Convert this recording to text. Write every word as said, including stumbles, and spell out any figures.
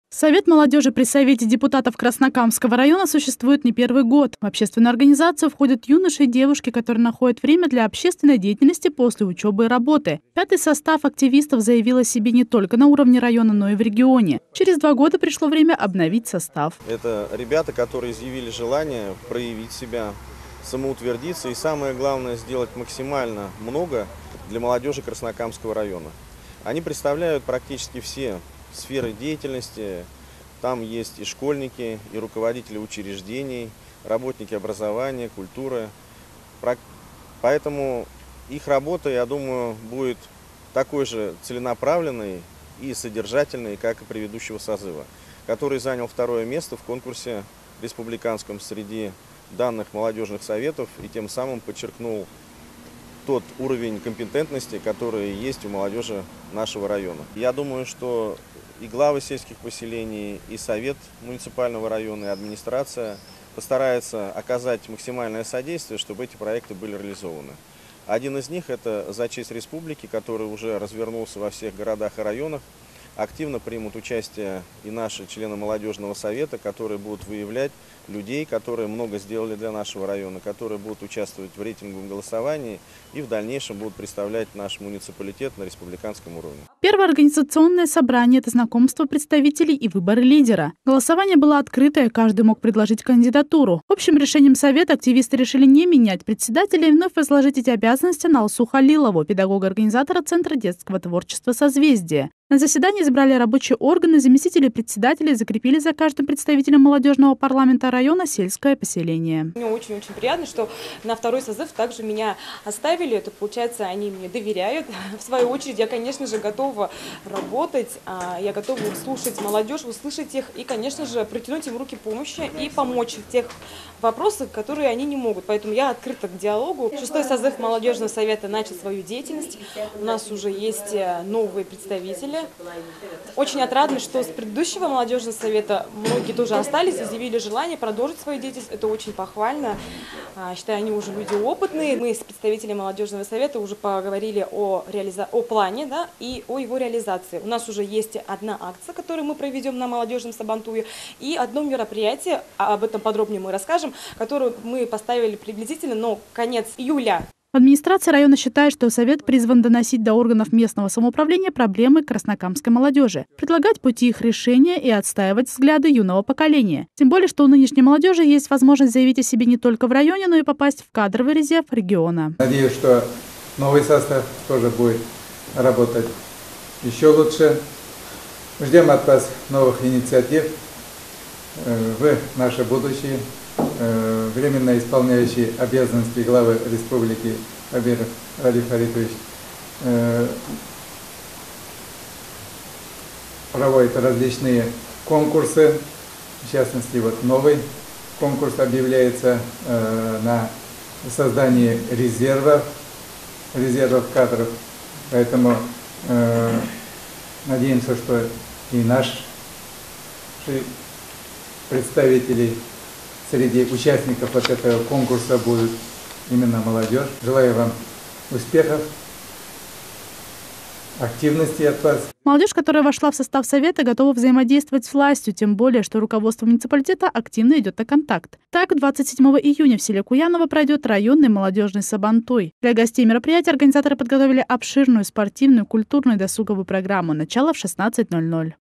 Совет молодежи при Совете депутатов Краснокамского района существует не первый год. В общественную организацию входят юноши и девушки, которые находят время для общественной деятельности после учебы и работы. Пятый состав активистов заявил о себе не только на уровне района, но и в регионе. Через два года пришло время обновить состав. Это ребята, которые изъявили желание проявить себя, самоутвердиться и, самое главное, сделать максимально много для молодежи Краснокамского района. Они представляют практически все сферы деятельности. Там есть и школьники, и руководители учреждений, работники образования, культуры. Поэтому их работа, я думаю, будет такой же целенаправленной и содержательной, как и предыдущего созыва, который занял второе место в конкурсе республиканском среди данных молодежных советов и тем самым подчеркнул тот уровень компетентности, который есть у молодежи нашего района. Я думаю, что и главы сельских поселений, и совет муниципального района, и администрация постараются оказать максимальное содействие, чтобы эти проекты были реализованы. Один из них – это «За честь республики», который уже развернулся во всех городах и районах. Активно примут участие и наши члены молодежного совета, которые будут выявлять людей, которые много сделали для нашего района, которые будут участвовать в рейтинговом голосовании и в дальнейшем будут представлять наш муниципалитет на республиканском уровне. Первое организационное собрание – это знакомство представителей и выборы лидера. Голосование было открытое, каждый мог предложить кандидатуру. Общим решением совета активисты решили не менять председателя и вновь возложить эти обязанности на Алсу Халилову, педагога-организатора Центра детского творчества «Созвездие». На заседании избрали рабочие органы, заместители председателей закрепили за каждым представителем молодежного парламента района сельское поселение. Мне очень-очень приятно, что на второй созыв также меня оставили. Это, получается, они мне доверяют. В свою очередь, я, конечно же, готова работать, я готова слушать молодежь, услышать их и, конечно же, протянуть им руки помощи и помочь в тех вопросах, которые они не могут. Поэтому я открыта к диалогу. Шестой созыв молодежного совета начал свою деятельность. У нас уже есть новые представители. Очень отрадно, что с предыдущего молодежного совета многие тоже остались, изъявили желание продолжить свою деятельность. Это очень похвально. Считаю, они уже люди опытные. Мы с представителями молодежного совета уже поговорили о, реализа... о плане, да, и о его реализации. У нас уже есть одна акция, которую мы проведем на молодежном Сабантуе, и одно мероприятие, об этом подробнее мы расскажем, которое мы поставили приблизительно на конец июля. Администрация района считает, что совет призван доносить до органов местного самоуправления проблемы краснокамской молодежи, предлагать пути их решения и отстаивать взгляды юного поколения. Тем более, что у нынешней молодежи есть возможность заявить о себе не только в районе, но и попасть в кадровый резерв региона. Надеюсь, что новый состав тоже будет работать еще лучше. Ждем от вас новых инициатив. Вы наше будущее. Временно исполняющий обязанности главы республики Абиров Ради Харитович проводит различные конкурсы. В частности, вот новый конкурс объявляется на создание резервов, резервов кадров. Поэтому надеемся, что и наши представители среди участников вот этого конкурса будет именно молодежь. Желаю вам успехов, активности от вас. Молодежь, которая вошла в состав совета, готова взаимодействовать с властью, тем более, что руководство муниципалитета активно идет на контакт. Так, двадцать седьмого июня в селе Куяново пройдет районный молодежный Сабантуй. Для гостей мероприятия организаторы подготовили обширную спортивную, культурную и досуговую программу. Начало в шестнадцать ноль ноль.